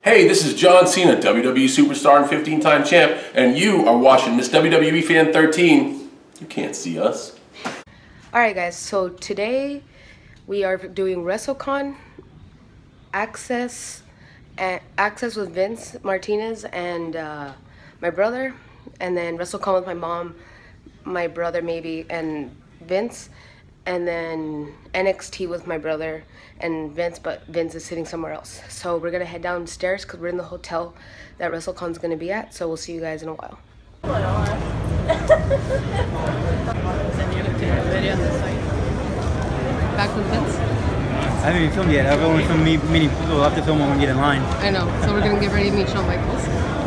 Hey, this is John Cena, WWE Superstar and 15-time champ, and you are watching Miss WWE Fan 13. You can't see us. Alright guys, so today we are doing WrestleCon Access with Vince Martinez and my brother, and then WrestleCon with my mom, my brother maybe, and Vince, and then NXT with my brother and Vince, but Vince is sitting somewhere else. So we're gonna head downstairs because we're in the hotel that WrestleCon's gonna be at, so we'll see you guys in a while. Back with Vince? I haven't even filmed yet. I've only filmed me meeting people. We'll have to film when we get in line. I know. So we're gonna get ready to meet Shawn Michaels.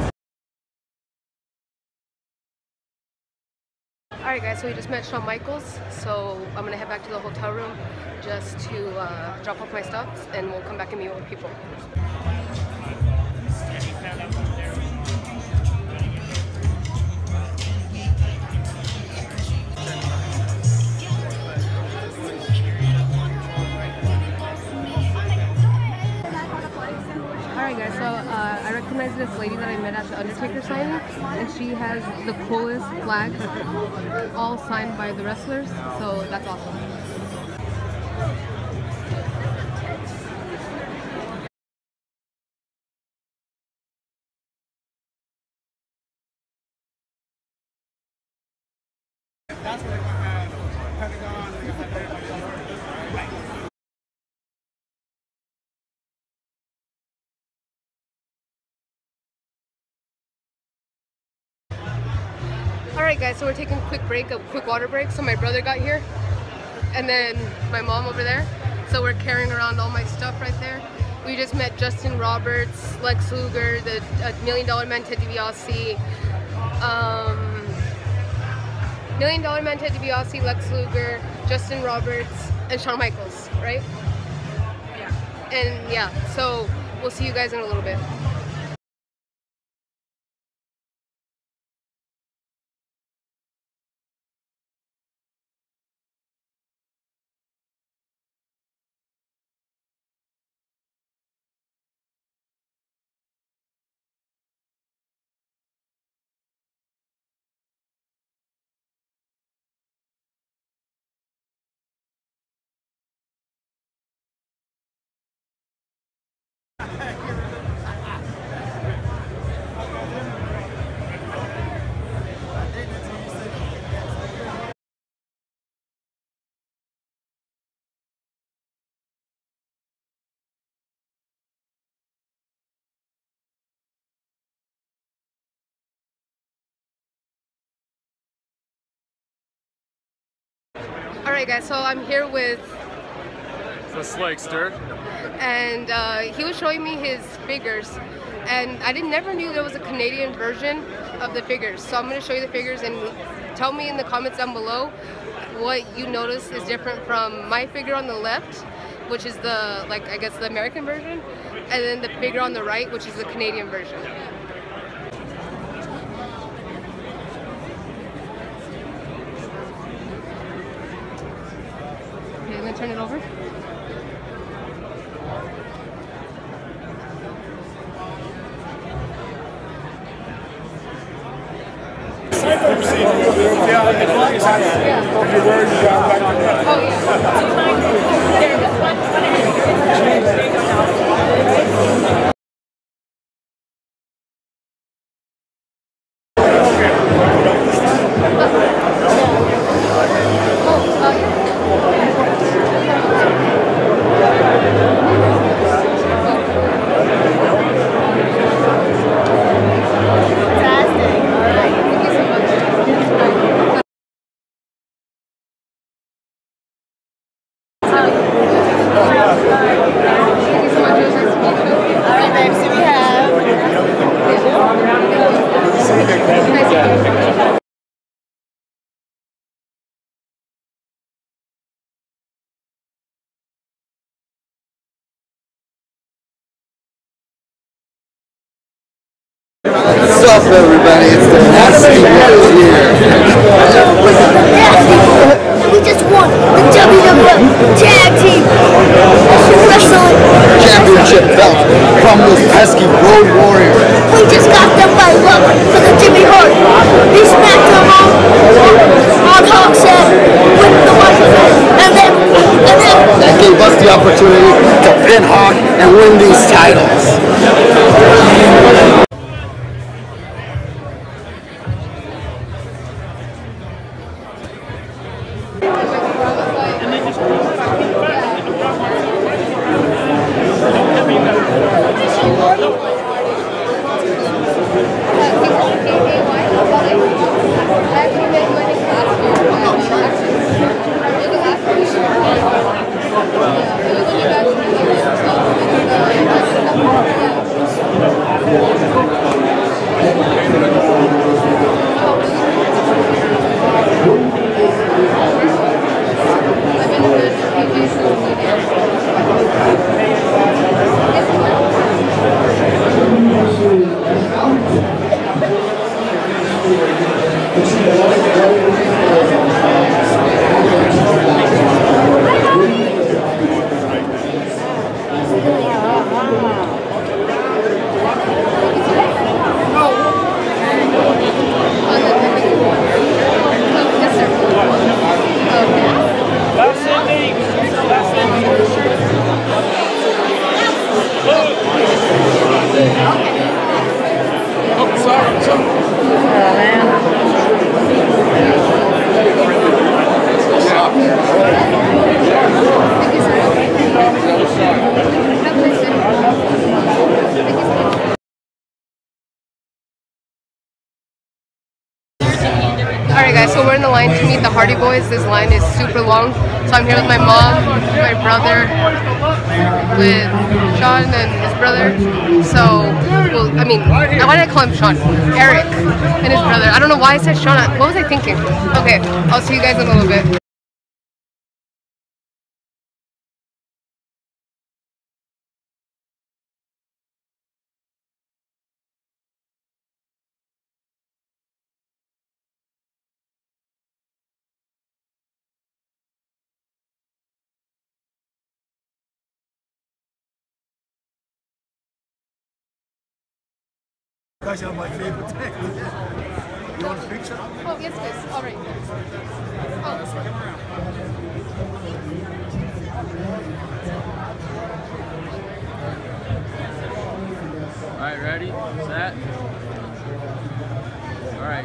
Alright guys, so we just met Shawn Michaels. So I'm gonna head back to the hotel room just to drop off my stuff, and we'll come back and meet with people. Alright guys, so I recognize this lady that I met at the Undertaker signing, and she has the coolest flags, all signed by the wrestlers, so that's awesome. That's what Pentagon. Alright guys, so we're taking a quick water break. So my brother got here, and then my mom over there. So we're carrying around all my stuff right there. We just met Justin Roberts, Lex Luger, the $1 Million Man Ted DiBiase, $1 Million Man Ted DiBiase, Lex Luger, Justin Roberts, and Shawn Michaels, right? Yeah. And yeah, so we'll see you guys in a little bit. Alright guys, so I'm here with the Slakester, and he was showing me his figures, and I never knew there was a Canadian version of the figures. So I'm going to show you the figures, and tell me in the comments down below what you notice is different from my figure on the left, which is the, like, I guess the American version, and then the figure on the right, which is the Canadian version. Okay, I'm going to turn it over. What's up, everybody? It's the Nasty Boys here. We just won the WWF Tag Team Wrestling Championship belt from those pesky Road Alright guys, so we're in the line to meet the Hardy Boys. This line is super long. So I'm here with my mom, my brother, with Sean and his brother. So, well, I mean, why did I call him Sean? Eric and his brother. I don't know why I said Sean. What was I thinking? Okay, I'll see you guys in a little bit. Guys are my favorite thing. You want a picture? Oh, yes, please. All right. All right, ready, set. All right.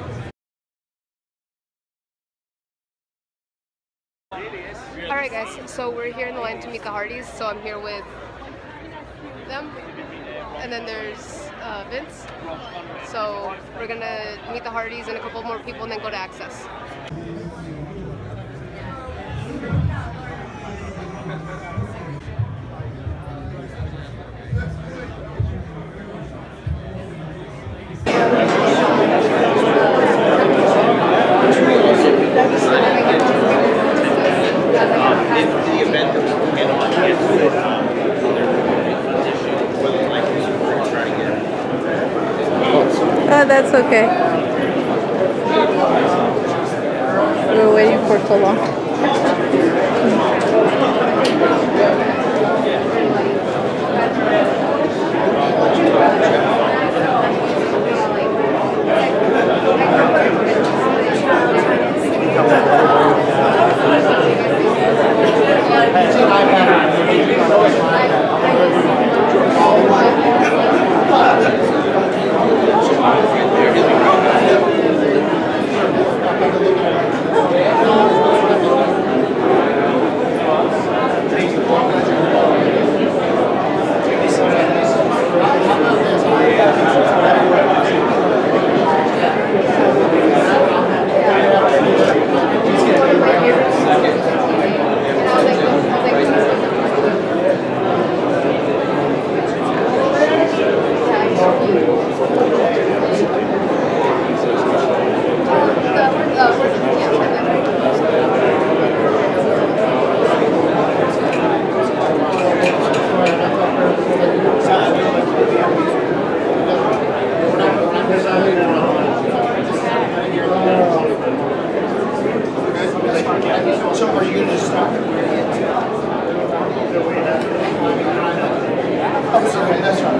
Alright guys, so we're here in the line to meet the Hardys. So I'm here with them. And then there's Vince. So we're gonna meet the Hardys and a couple more people and then go to Access. Oh, that's okay. We were waiting for so long. So are you going to just stop? Oh, sorry, that's right.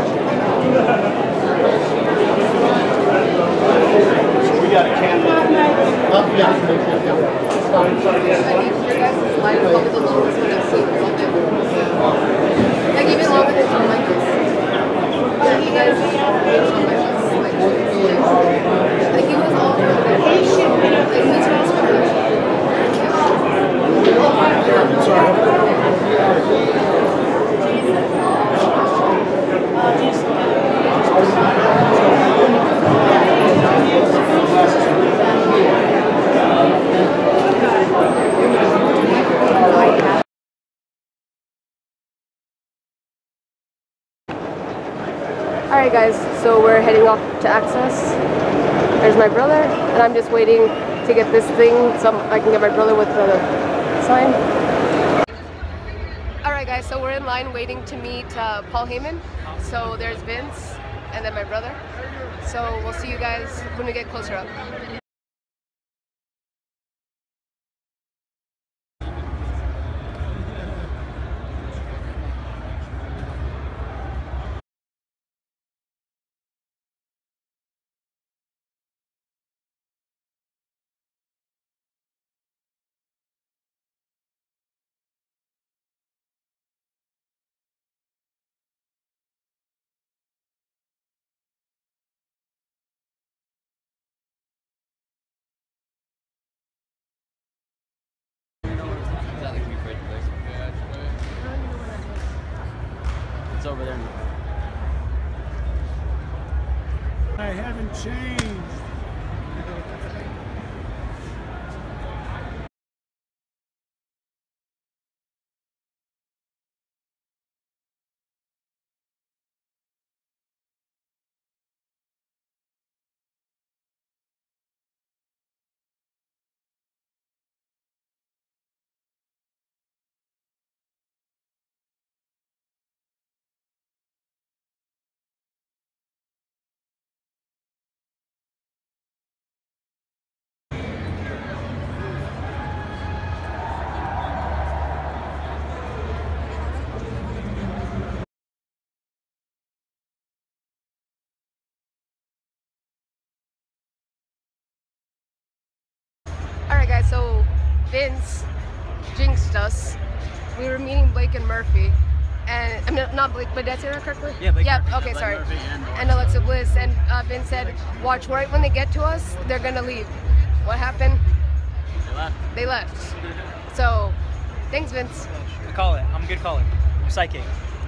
So we got a camera. Oh, yeah. Like even longer than something like this. Like you guys, like he was all over there. Like he's Alright guys, so we're heading off to Access. There's my brother, and I'm just waiting to get this thing so I can get my brother with the sign. Alright guys, so we're in line waiting to meet Paul Heyman. So there's Vince, and then my brother. So we'll see you guys when we get closer up. changed. Alright guys, so Vince jinxed us. We were meeting Blake and Murphy. And, I mean, not Blake, but did I say that correctly? Yeah, Blake Murphy. Okay, sorry. And Alexa Bliss. And Vince said, watch, right when they get to us, they're gonna leave. What happened? They left. They left. So, thanks Vince. I call it. I'm a good caller. I'm psychic.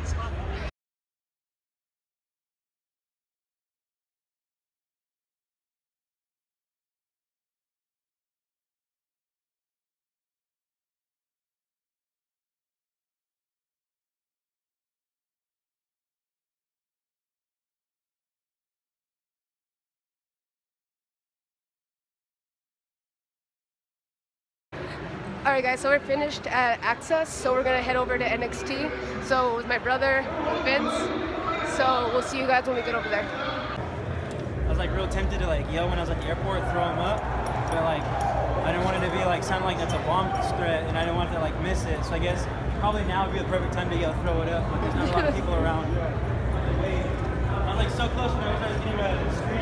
Alright guys, so we're finished at Access, so we're gonna head over to NXT. So with my brother, Vince. So we'll see you guys when we get over there. I was like real tempted to like yell when I was at the airport, throw him up, but like I didn't want it to be like sound like that's a bomb threat, and I didn't want to like miss it. So I guess probably now would be the perfect time to yell, throw it up, but there's not a lot of people around. I was like so close when I was getting ready to screen.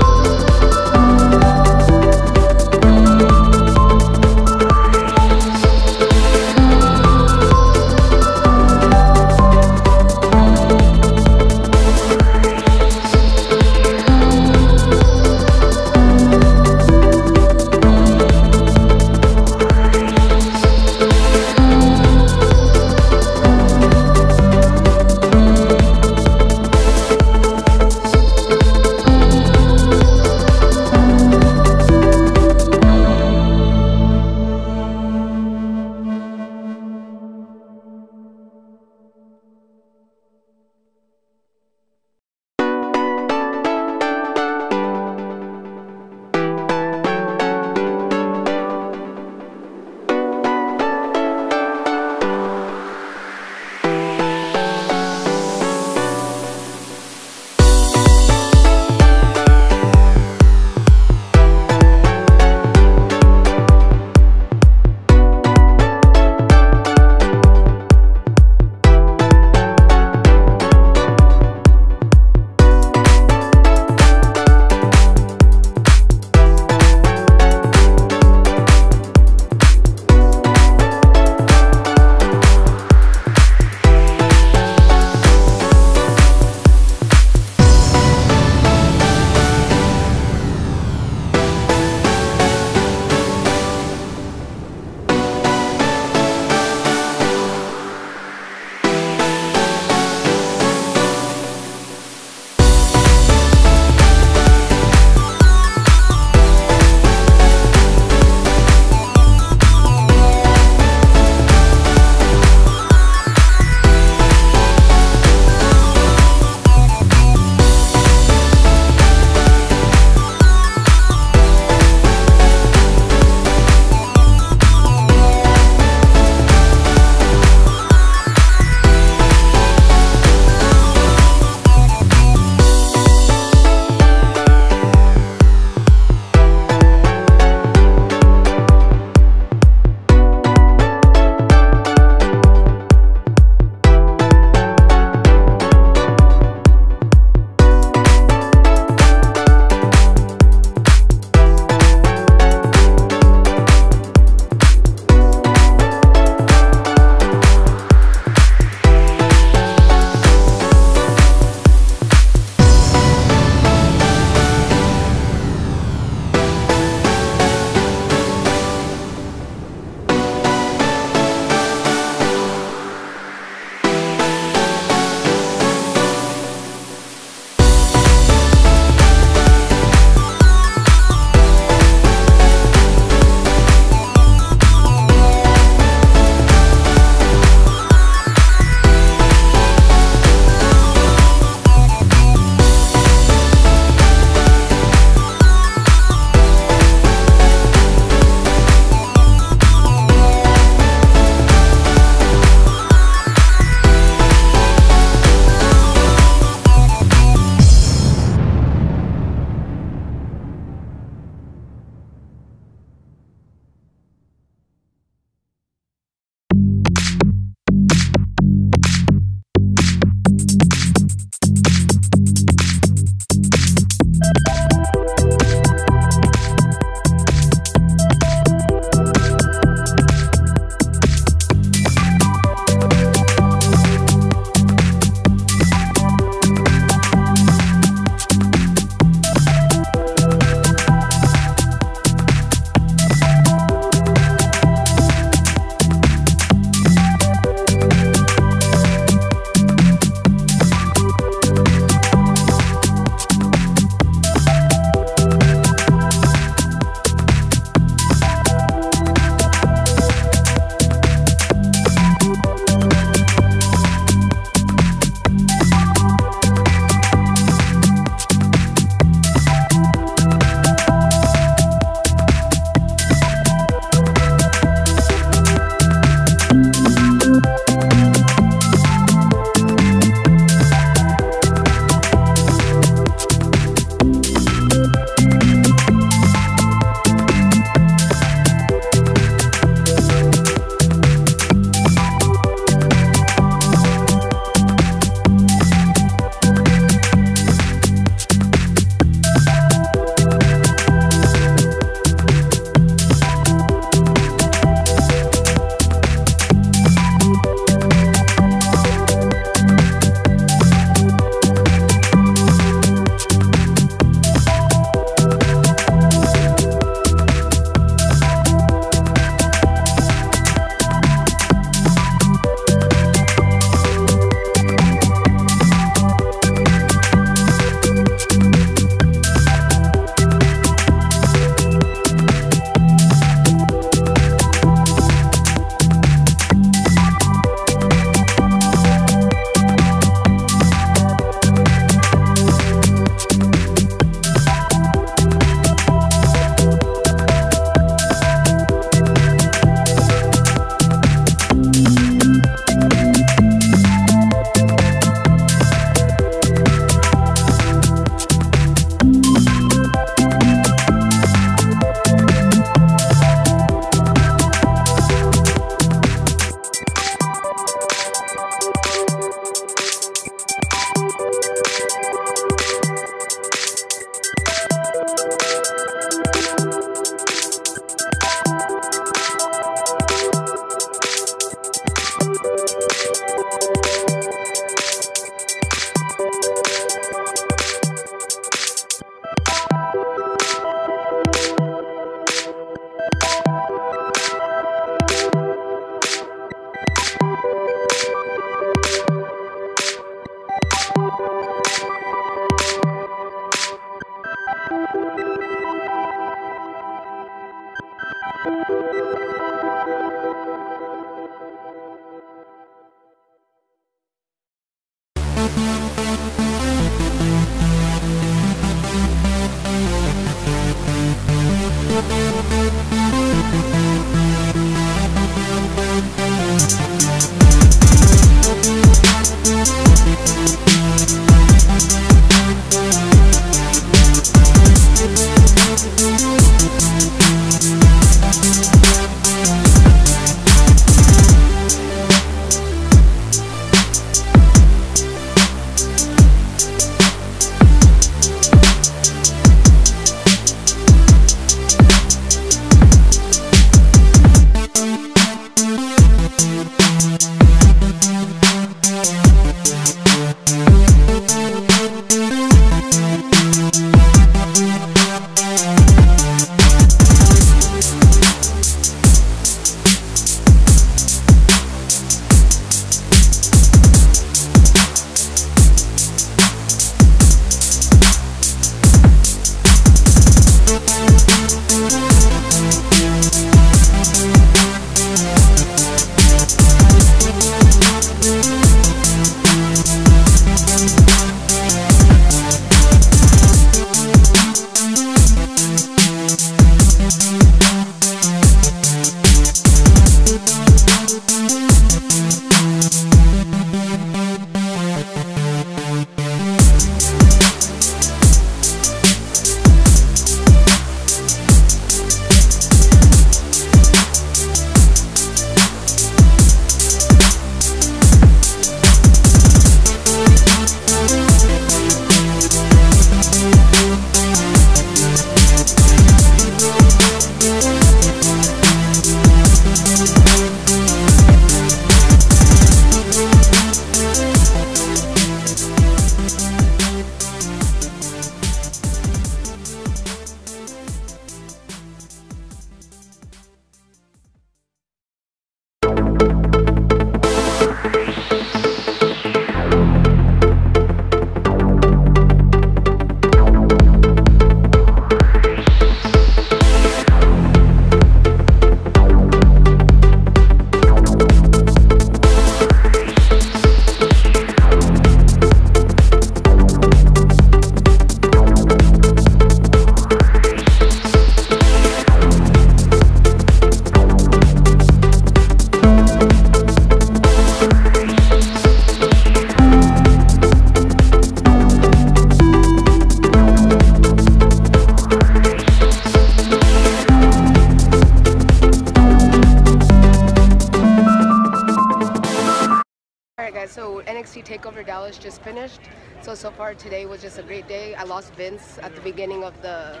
So NXT TakeOver Dallas just finished. So far today was just a great day. I lost Vince at the beginning of the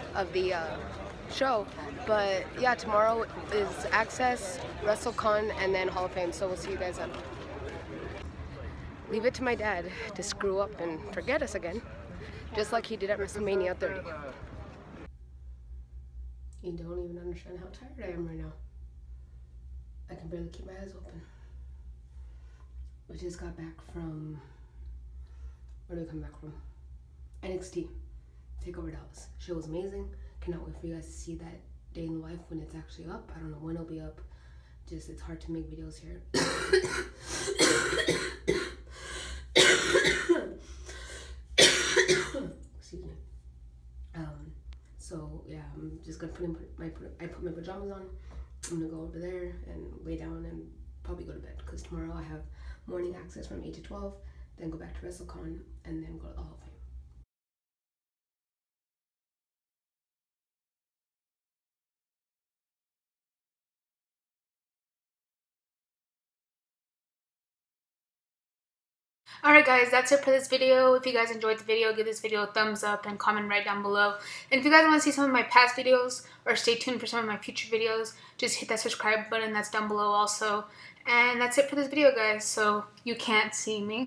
show, but yeah, tomorrow is Access, WrestleCon, and then Hall of Fame. So we'll see you guys then. Leave it to my dad to screw up and forget us again, just like he did at WrestleMania 30. You don't even understand how tired I am right now. I can barely keep my eyes open. We just got back from, where did we come back from? NXT TakeOver Dallas. Show was amazing. Cannot wait for you guys to see that day in the life when it's actually up. I don't know when it'll be up. Just, it's hard to make videos here. Excuse me. So yeah, I'm just gonna I put my pajamas on. I'm gonna go over there and lay down and probably go to bed, because tomorrow I have morning access from 8 to 12, then go back to WrestleCon, and then go to the Hall of Fame. Alright guys, that's it for this video. If you guys enjoyed the video, give this video a thumbs up and comment right down below. And if you guys want to see some of my past videos or stay tuned for some of my future videos, just hit that subscribe button that's down below also. And that's it for this video guys, so you can't see me.